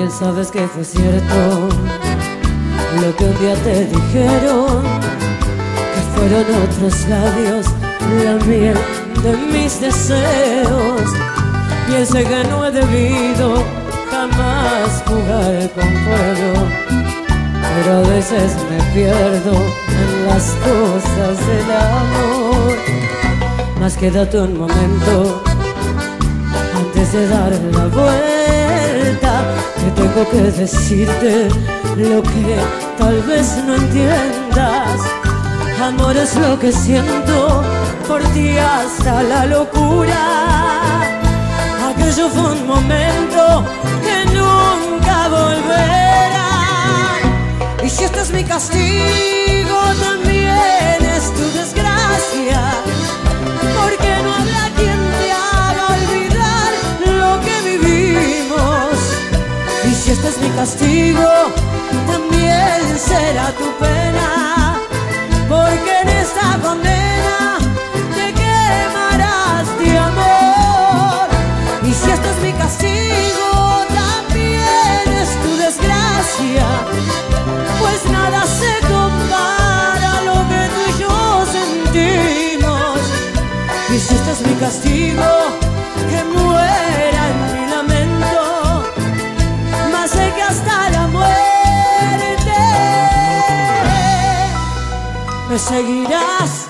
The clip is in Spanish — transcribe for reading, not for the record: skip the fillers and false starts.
bien sabes que fue cierto lo que un día te dijeron, que fueron otros labios la miel de mis deseos. Pienso que no he debido jamás jugar con fuego, pero a veces me pierdo en las cosas del amor. Mas quédate un momento antes de dar la vuelta, que tengo que decirte lo que tal vez no entiendas. Amor es lo que siento por ti hasta la locura. Aquello fue un momento que nunca volverá. Y si este es mi castigo, también es tu desgracia, porque no habrá quien te haga olvidar lo que vivimos. Y si este es mi castigo, también será tu pena, porque en esta condena te quemarás de amor. Y si este es mi castigo, también es tu desgracia, pues nada se compara a lo que tú y yo sentimos. Y si este es mi castigo, que muera en mi lamento, más sé que hasta la muerte me seguirás